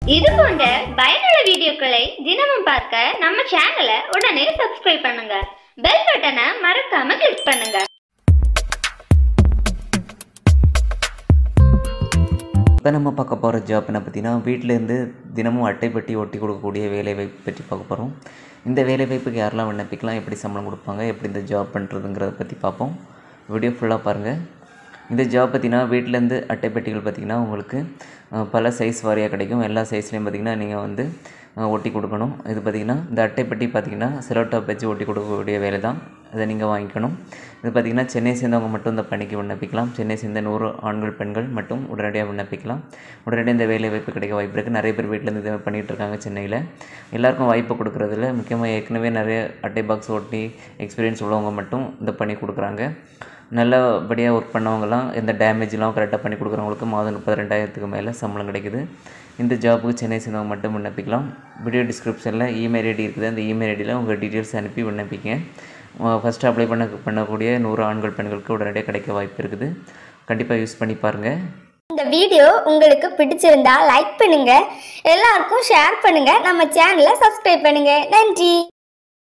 இது போன்ற பயனுள்ள வீடியோக்களை தினமும் பார்க்க நம்ம சேனலை உடனே சப்ஸ்கிரைப் பண்ணுங்க. பெல் பட்டனை மறக்காம கிளிக் பண்ணுங்க. இப்போ நம்ம பார்க்க போகிற ஜாப் என்ன பார்த்தீங்கன்னா, வீட்டிலேருந்து தினமும் அட்டைப்பட்டி ஒட்டி கொடுக்கக்கூடிய வேலைவாய்ப்பு பற்றி பார்க்க போகிறோம். இந்த வேலைவாய்ப்புக்கு யாரெல்லாம் விண்ணப்பிக்கலாம், எப்படி சம்பளம் கொடுப்பாங்க, எப்படி இந்த ஜாப் பண்ணுறதுங்கிறத பற்றி பார்ப்போம். வீடியோ ஃபுல்லாக பாருங்கள். இந்த ஜாப் பார்த்திங்கன்னா, வீட்டிலேருந்து அட்டைப்பெட்டிகள் பார்த்திங்கன்னா உங்களுக்கு பல சைஸ் வாரியாக கிடைக்கும். எல்லா சைஸ்லேயும் பார்த்திங்கன்னா நீங்கள் வந்து ஒட்டி கொடுக்கணும். இது பார்த்திங்கன்னா இந்த அட்டைப்பெட்டி பார்த்திங்கன்னா செலோடாப் வச்சு ஒட்டி கொடுக்கக்கூடிய வேலை தான். அதை நீங்கள் வாங்கிக்கணும். இது பார்த்திங்கன்னா சென்னை சேர்ந்தவங்க மட்டும் இந்த பணிக்கு விண்ணப்பிக்கலாம். சென்னை சேர்ந்த 100 ஆண்கள் பெண்கள் மட்டும் உடனடியாக விண்ணப்பிக்கலாம். உடனடியாக இந்த வேலை வாய்ப்பு கிடைக்க வாய்ப்பு இருக்குது. நிறைய பேர் வீட்டிலேருந்து இதை பண்ணிகிட்ருக்காங்க சென்னையில். எல்லாருக்கும் வாய்ப்பு கொடுக்குறதில்ல. முக்கியமாக ஏற்கனவே நிறைய அட்டை பாக்ஸ் ஒட்டி எக்ஸ்பீரியன்ஸ் உள்ளவங்க மட்டும் இந்த பண்ணி கொடுக்குறாங்க. நல்லபடியாக ஒர்க் பண்ணவங்கலாம் எந்த டேமேஜ்லாம் கரெக்டாக பண்ணி கொடுக்குறவங்களுக்கு மாதம் 32,000க்கு மேலே சம்பளம் கிடைக்குது. இந்த ஜாப்புக்கு சென்னை சேர்ந்தவங்க மட்டும் விண்ணப்பிக்கலாம். வீடியோ டிஸ்கிரிப்ஷனில் இமெயில் ஐடி இருக்குது. அந்த இமெயில் ஐடியில் உங்கள் டீட்டெயில்ஸ் அனுப்பி விண்ணப்பிங்க. ஃபஸ்ட்டு அப்ளை பண்ணக்கூடிய 100 ஆண்கள் பெண்களுக்கு உடனடியாக கிடைக்க வாய்ப்பு இருக்குது. கண்டிப்பாக யூஸ் பண்ணி பாருங்கள். இந்த வீடியோ உங்களுக்கு பிடிச்சிருந்தா லைக் பண்ணுங்கள், எல்லாருக்கும் ஷேர் பண்ணுங்கள், நம்ம சேனலை சப்ஸ்கிரைப் பண்ணுங்கள். நன்றி.